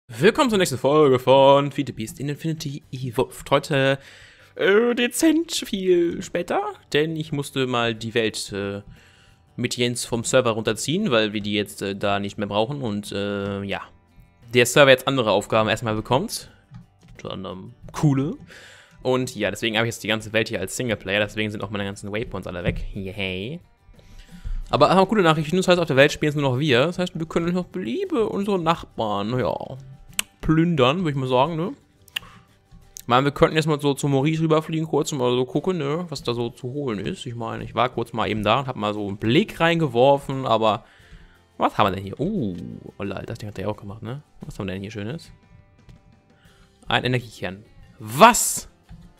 Willkommen zur nächsten Folge von Feed the Beast in Infinity Evolved. Heute dezent viel später, denn ich musste mal die Welt mit Jens vom Server runterziehen, weil wir die jetzt da nicht mehr brauchen und ja, der Server jetzt andere Aufgaben erstmal bekommt. Unter anderem coole. Und ja, deswegen habe ich jetzt die ganze Welt hier als Singleplayer, deswegen sind auch meine ganzen Waypoints alle weg. Yay. Aber gute Nachrichten, das heißt, auf der Welt spielen es nur noch wir. Das heißt, wir können noch beliebe unsere Nachbarn, ja, plündern, würde ich mal sagen, ne? Ich meine, wir könnten jetzt mal so zu Maurice rüberfliegen, kurz mal so gucken, ne, was da so zu holen ist. Ich meine, ich war kurz mal eben da und habe mal so einen Blick reingeworfen, aber was haben wir denn hier? Oh lol, das Ding hat der auch gemacht, ne? Was haben wir denn hier Schönes? Ein Energiekern. Was?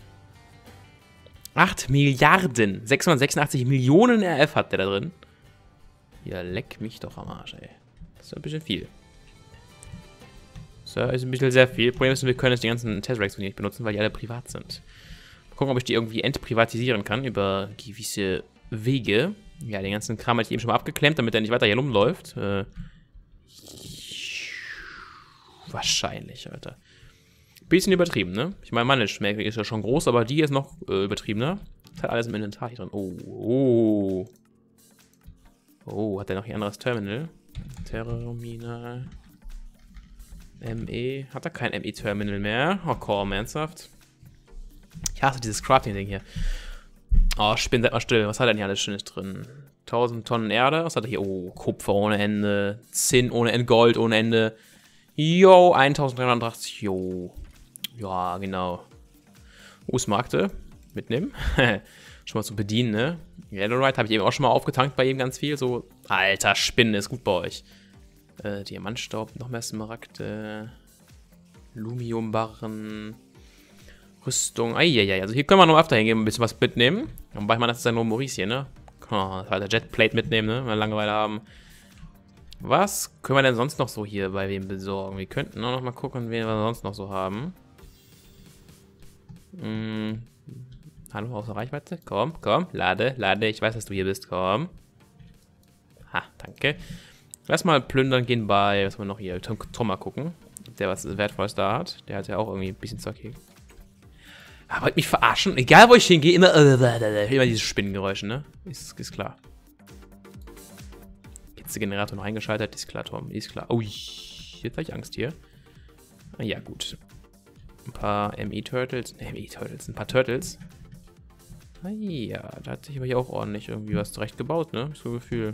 8 Milliarden, 686 Millionen RF hat der da drin. Ja, leck mich doch am Arsch, ey. Das ist ein bisschen viel. So, ist ein bisschen sehr viel. Problem ist, wir können jetzt die ganzen Tesseract nicht benutzen, weil die alle privat sind. Mal gucken, ob ich die irgendwie entprivatisieren kann über gewisse Wege. Ja, den ganzen Kram hatte ich eben schon mal abgeklemmt, damit er nicht weiter hier rumläuft. Wahrscheinlich, Alter. Bisschen übertrieben, ne? Ich meine, meine Schmäcke ist ja schon groß, aber die ist noch übertriebener. Das hat alles im Inventar hier drin. Oh, hat der noch ein anderes Terminal? Terminal. ME. Hat er kein ME-Terminal mehr? Oh komm, ernsthaft? Ich hasse dieses Crafting-Ding hier. Oh, Spinn, seid mal still. Was hat er denn hier alles Schönes drin? 1000 Tonnen Erde. Was hat er hier? Oh, Kupfer ohne Ende. Zinn ohne Ende. Gold ohne Ende. Jo, 1380. Jo. Ja, genau. Markte. Mitnehmen. Schon mal zu bedienen, ne? Yellowride habe ich eben auch schon mal aufgetankt bei ihm ganz viel. So, alter, Spinnen ist gut bei euch. Diamantstaub, noch mehr Smaragde. Lumiumbarren. Rüstung. Eieiei. Also hier können wir noch öfter hingehen und ein bisschen was mitnehmen. Wobei man, das ist ja nur Maurice hier, ne? Kann man halt der Jetplate mitnehmen, ne? Wenn wir Langeweile haben. Was können wir denn sonst noch so hier bei wem besorgen? Wir könnten auch noch mal gucken, wen wir sonst noch so haben. Hallo, außer Reichweite? Komm, lade. Ich weiß, dass du hier bist. Komm. Ha, danke. Lass mal plündern gehen bei, was haben wir noch hier? Tom mal gucken, ob der was Wertvolles da hat. Der hat ja auch irgendwie ein bisschen Zeug hier. Aber wollt mich verarschen? Egal, wo ich hingehe, immer diese Spinnengeräusche, ne? Ist klar. Generator noch eingeschaltet, ist klar, Tom, ist klar. Oh, jetzt habe ich Angst hier. Ja, gut. Ein paar ME-Turtles. Ein paar Turtles. Ja, da hat sich aber hier auch ordentlich irgendwie was zurecht gebaut, ne? So ein Gefühl.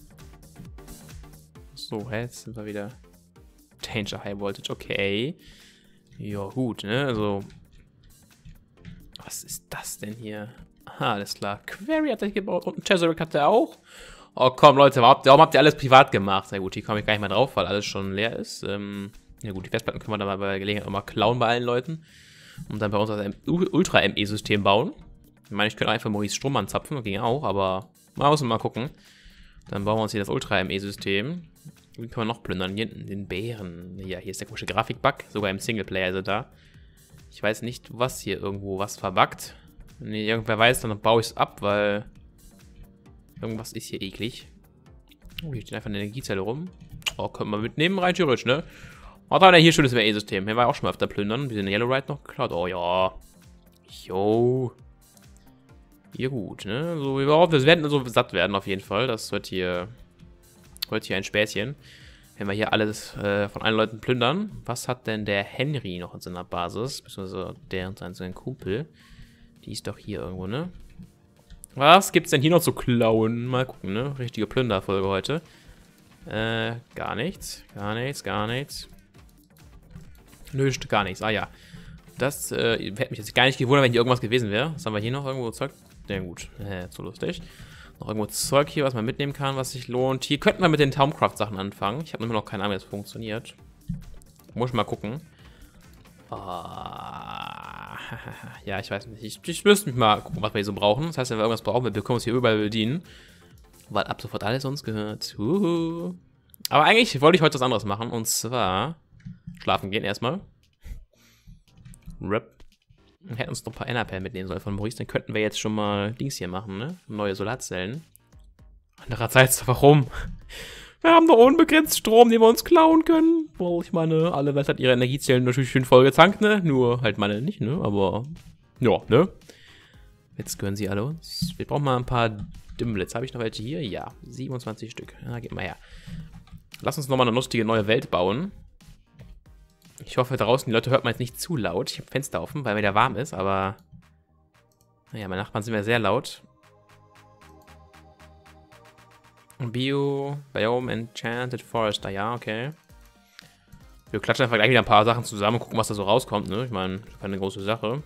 So, jetzt sind wir wieder. Danger High Voltage, okay. Ja, gut, ne? Also. Was ist das denn hier? Aha, alles klar. Query hat er gebaut und ein Tesseract hat er auch. Oh komm, Leute, warum habt ihr alles privat gemacht? Na gut, hier komme ich gar nicht mehr drauf, weil alles schon leer ist. Ja gut, die Festplatten können wir dann mal bei Gelegenheit auch mal klauen bei allen Leuten. Und dann bei uns das Ultra-ME-System bauen. Ich meine, ich könnte einfach Maurice Strom anzapfen, ging auch, aber mal gucken. Dann bauen wir uns hier das Ultra-ME-System. Wie können wir noch plündern? Hier hinten den Bären. Ja, hier ist der komische Grafik-Bug. Sogar im Singleplayer ist er da. Ich weiß nicht, was hier irgendwo was verbuggt. Wenn irgendwer weiß, dann baue ich es ab, weil irgendwas ist hier eklig. Oh, hier steht einfach eine Energiezelle rum. Oh, können wir mitnehmen, rein theoretisch, ne? Was hat er hier schönes ME-System? Hier war auch schon mal öfter plündern. Wir sind Yellowride noch geklaut. Oh ja. Jo. Hier gut, ne? So, wir werden so satt werden auf jeden Fall. Das wird hier ein Späßchen. Wenn wir hier alles von allen Leuten plündern. Was hat denn der Henry noch in seiner Basis? Beziehungsweise der und sein Kumpel. Die ist doch hier irgendwo, ne? Was gibt's denn hier noch zu klauen? Mal gucken, ne? Richtige Plünderfolge heute. Gar nichts. Gar nichts. Nö, gar nichts. Ah ja. Das hätte mich jetzt gar nicht gewundert, wenn hier irgendwas gewesen wäre. Was haben wir hier noch? Irgendwo Zeug? Ja gut. So lustig. Noch irgendwo Zeug hier, was man mitnehmen kann, was sich lohnt. Hier könnten wir mit den Taumcraft-Sachen anfangen. Ich habe immer noch keine Ahnung, wie das funktioniert. Muss ich mal gucken. Ja, ich weiß nicht. Ich müsste mich mal gucken, was wir hier so brauchen. Das heißt, wenn wir irgendwas brauchen, wir können uns hier überall bedienen. Weil ab sofort alles uns gehört. Aber eigentlich wollte ich heute was anderes machen. Und zwar schlafen gehen erstmal. Rip. Wir hätten uns noch ein paar Enderperlen mitnehmen sollen von Maurice. Dann könnten wir jetzt schon mal Dings hier machen, ne? Neue Solarzellen. Andererseits, warum? Wir haben doch unbegrenzt Strom, den wir uns klauen können. Well, ich meine, alle Welt hat ihre Energiezellen natürlich schön voll getankt, ne? Nur halt meine nicht, ne? Aber, ja, ne? Jetzt gehören sie alle uns. Wir brauchen mal ein paar Dimblets. Habe ich noch welche hier? Ja, 27 Stück. Ja, gib mal her. Lass uns nochmal eine lustige neue Welt bauen. Ich hoffe, draußen die Leute hört man jetzt nicht zu laut. Ich habe Fenster offen, weil mir der warm ist, aber... Naja, meine Nachbarn sind mir sehr laut. Biome Enchanted Forest. Ja, okay. Wir klatschen einfach gleich wieder ein paar Sachen zusammen und gucken, was da so rauskommt, ne? Ich meine, keine große Sache.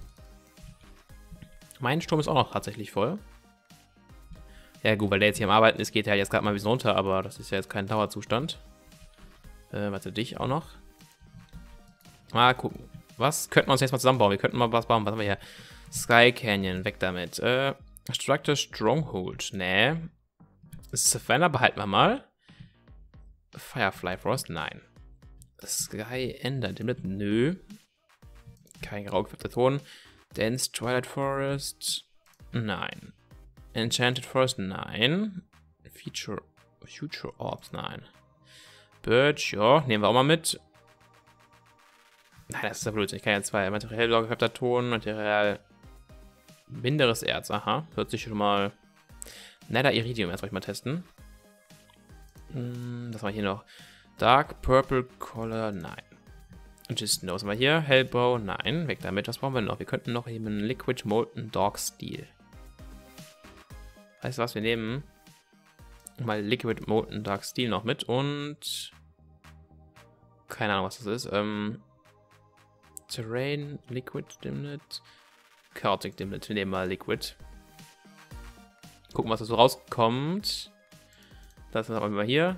Mein Sturm ist auch noch tatsächlich voll. Ja gut, weil der jetzt hier am Arbeiten ist, geht der jetzt gerade mal ein bisschen runter, aber das ist ja jetzt kein Dauerzustand. Warte, dich auch noch. Mal gucken. Was könnten wir uns jetzt mal zusammenbauen? Wir könnten mal was bauen. Was haben wir hier? Sky Canyon, weg damit. Structure Stronghold, nee. Savannah behalten wir mal. Firefly Frost, nein. Sky Ender, nö. Kein grau gefärbter Ton. Dense Twilight Forest, nein. Enchanted Forest, nein. Future Orbs, nein. Birch, ja, nehmen wir auch mal mit. Nein, das ist ja blöd. Ich kann ja zwei. Material blau gefärbter Ton, Material minderes Erz, aha. Hört sich schon mal. Nether Iridium erstmal mal testen. Was haben wir hier noch? Dark Purple Color, nein. Just No, was haben wir hier? Hellbow, nein. Weg damit. Was brauchen wir noch? Wir könnten noch eben einen Liquid Molten Dog Steel. Weißt du was? Wir nehmen mal Liquid Molten Dark Steel noch mit und. Keine Ahnung, was das ist. Terrain, Liquid Dimlet. Chaotic Dimlet. Wir nehmen mal Liquid. Gucken, was da so rauskommt. Das ist aber mal hier.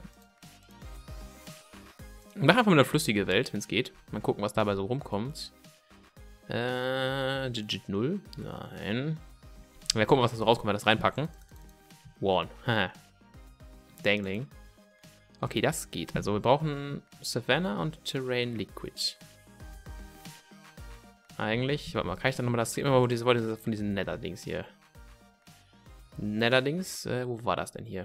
Mach einfach mal eine flüssige Welt, wenn es geht. Mal gucken, was dabei so rumkommt. Digit 0. Nein. Mal gucken, was da so rauskommt, wenn wir das reinpacken. One. Dangling. Okay, das geht. Also wir brauchen Savannah und Terrain Liquid. Eigentlich. Warte mal, kann ich dann nochmal das... Immer wo diese von diesen Nether-Dings hier. Nether-Dings? Wo war das denn hier?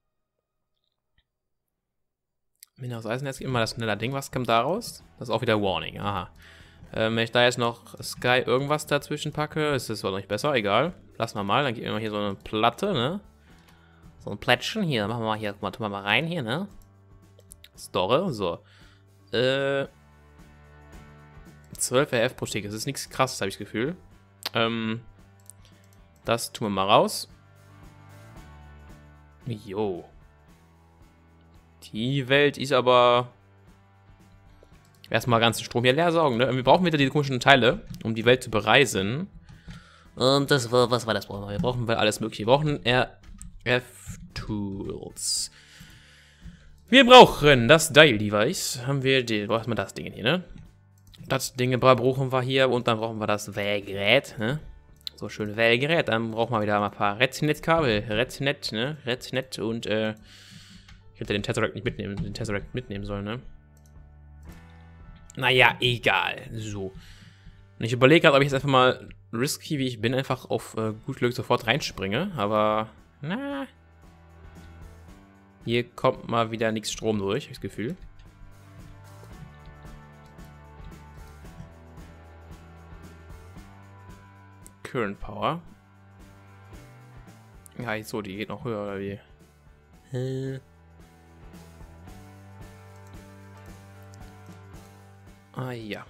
Minerals Eisenerz, immer das Nether-Ding. Was kommt da raus? Das ist auch wieder Warning. Aha. Wenn ich da jetzt noch Sky irgendwas dazwischen packe, ist das wohl noch nicht besser. Egal. Lassen wir mal. Dann geben wir mal hier so eine Platte, ne? So ein Plättchen. Hier, machen wir mal hier. Tun wir mal rein hier, ne? Store. So. 12 RF pro Stück. Das ist nichts krasses, habe ich das Gefühl. Das tun wir mal raus. Jo. Die Welt ist aber... Erstmal ganzen Strom hier leer saugen, ne? Wir brauchen wieder diese komischen Teile, um die Welt zu bereisen. Und das war... Was war das? Wir brauchen alles mögliche. Wir brauchen RF-Tools. Wir brauchen das Dial-Device. Haben wir... Brauchen wir das Ding hier, ne? Das Ding brauchen wir hier. Und dann brauchen wir das Wählgerät, ne? So schön Wählgerät. Dann brauchen wir wieder mal ein paar Rednet-Kabel. Rednet, ne? Rednet und, ich hätte den Tesseract nicht mitnehmen, sollen, ne? Naja, egal. So. Und ich überlege gerade, ob ich jetzt einfach mal risky, wie ich bin, einfach auf gut Glück sofort reinspringe. Aber, na. Hier kommt mal wieder nichts Strom durch, habe ich das Gefühl. Current Power. Ja, so, die geht noch höher, oder wie? Ah ja.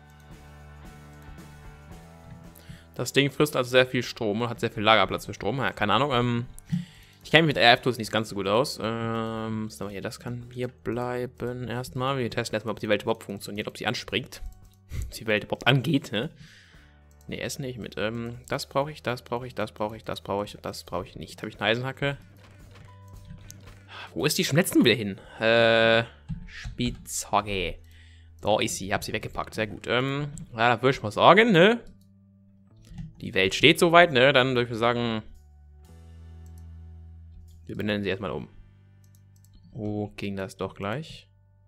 Das Ding frisst also sehr viel Strom und hat sehr viel Lagerplatz für Strom. Ja, keine Ahnung. Ich kenne mich mit RF-Tools nicht ganz so gut aus. Was haben wir hier? Das kann hier bleiben erstmal. Wir testen erstmal, ob die Welt überhaupt funktioniert, ob sie anspringt. Ob die Welt überhaupt angeht, ne? Ne, Essen nicht mit. Das brauche ich, das brauche ich, das brauche ich, das brauche ich und das brauche ich nicht. Habe ich eine Eisenhacke? Wo ist die Schnetzen wieder hin? Spitzhacke. Da ist sie, ich habe sie weggepackt, sehr gut. Ja, da würde ich mal sagen, ne? Die Welt steht soweit, ne? Dann würde ich sagen, wir benennen sie erstmal um. Wo ging das doch gleich?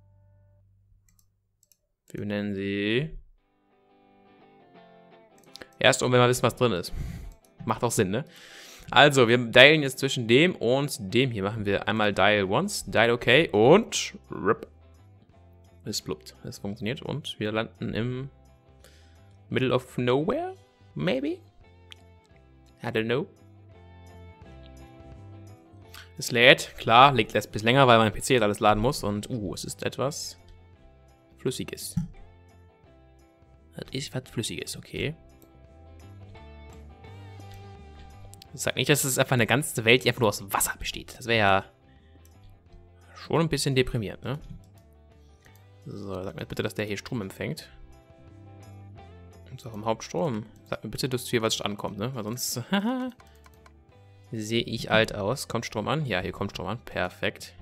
Wir benennen sie erst um, wenn wir wissen, was drin ist. Macht auch Sinn, ne? Also, wir dialen jetzt zwischen dem und dem hier. Machen wir einmal Dial once, Dial okay und RIP. Es blubbt. Es funktioniert und wir landen im Middle of nowhere? Maybe? I don't know. Es lädt. Klar, lädt ein bisschen länger, weil mein PC jetzt alles laden muss. Und, es ist etwas Flüssiges. Das ist was Flüssiges, okay. Das sagt nicht, dass es einfach eine ganze Welt, die einfach nur aus Wasser besteht. Das wäre ja schon ein bisschen deprimierend, ne? So, sag mir bitte, dass der hier Strom empfängt. So, vom Hauptstrom. Sag mir bitte, dass hier was ankommt, ne? Weil sonst sehe ich alt aus. Kommt Strom an? Ja, hier kommt Strom an. Perfekt.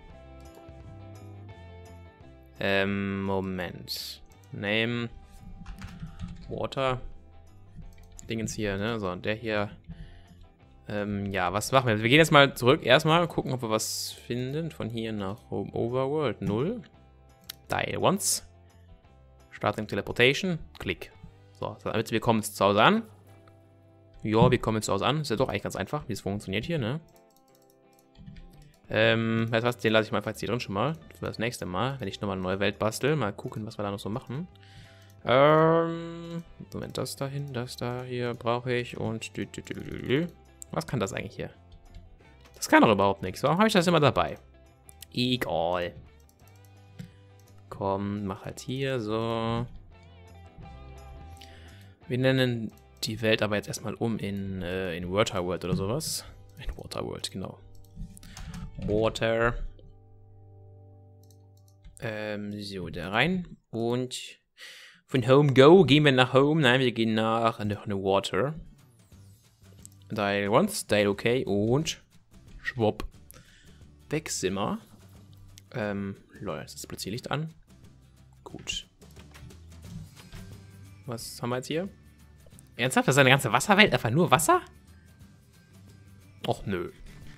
Moment. Name. Water. Dingens hier, ne? So, und der hier. Ja, was machen wir? Wir gehen jetzt mal zurück. Erstmal gucken, ob wir was finden. Von hier nach Home Overworld 0. Dial once. Starting Teleportation. Klick. So, damit wir kommen jetzt zu Hause an. Ja, wir kommen jetzt zu Hause an. Ist ja doch eigentlich ganz einfach, wie es funktioniert hier, ne? Weißt du was? Den lasse ich mal einfach jetzt hier drin schon mal. Für das nächste Mal, wenn ich nochmal eine neue Welt bastel. Mal gucken, was wir da noch so machen. Moment, das dahin, das da hier brauche ich und was kann das eigentlich hier? Das kann doch überhaupt nichts. Warum habe ich das immer dabei? Egal. Komm, mach halt hier so. Wir nennen die Welt aber jetzt erstmal um in Waterworld oder sowas. In Waterworld, genau. Water. So, da rein. Und von Home Go gehen wir nach Home. Nein, wir gehen nach eine Water. Dial once, Dial okay und schwupp. Weg sind wir. Leute, jetzt ist das plötzlich Licht an. Gut. Was haben wir jetzt hier? Ernsthaft? Das ist eine ganze Wasserwelt? Einfach nur Wasser? Och, nö.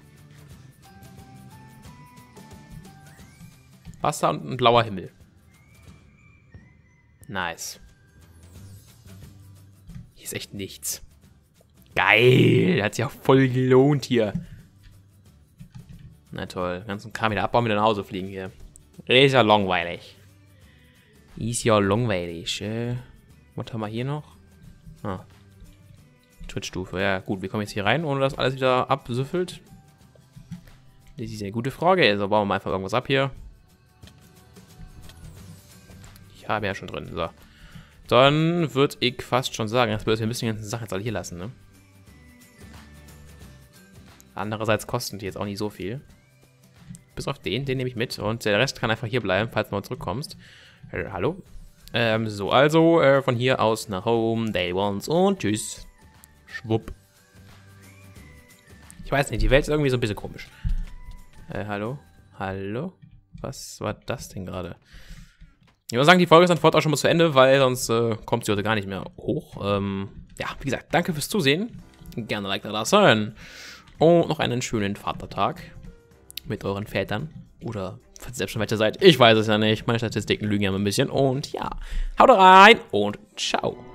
Wasser und ein blauer Himmel. Nice. Hier ist echt nichts. Geil, hat sich auch voll gelohnt hier. Na toll, den ganzen Kram wieder abbauen, wieder nach Hause fliegen hier. Ist ja langweilig. Ist ja langweilig. Was haben wir hier noch? Ah. Trittstufe, ja gut, wir kommen jetzt hier rein, ohne dass alles wieder absüffelt. Das ist eine gute Frage, also bauen wir mal einfach irgendwas ab hier. Ich habe ja schon drin, so. Dann würde ich fast schon sagen, jetzt müssen wir die ganzen Sachen jetzt alle hier lassen, ne? Andererseits kosten die jetzt auch nicht so viel. Bis auf den nehme ich mit. Und der Rest kann einfach hier bleiben, falls du mal zurückkommst. Hallo? So, also von hier aus nach Home, Day Ones und tschüss. Schwupp. Ich weiß nicht, die Welt ist irgendwie so ein bisschen komisch. Hallo? Hallo? Was war das denn gerade? Ich würde sagen, die Folge ist dann fort auch schon mal zu Ende, weil sonst kommt sie heute gar nicht mehr hoch. Ja, wie gesagt, danke fürs Zusehen. Gerne Like da lassen. Und noch einen schönen Vatertag mit euren Vätern. Oder falls ihr selbst schon welche seid. Ich weiß es ja nicht. Meine Statistiken lügen ja immer ein bisschen. Und ja, haut rein und ciao.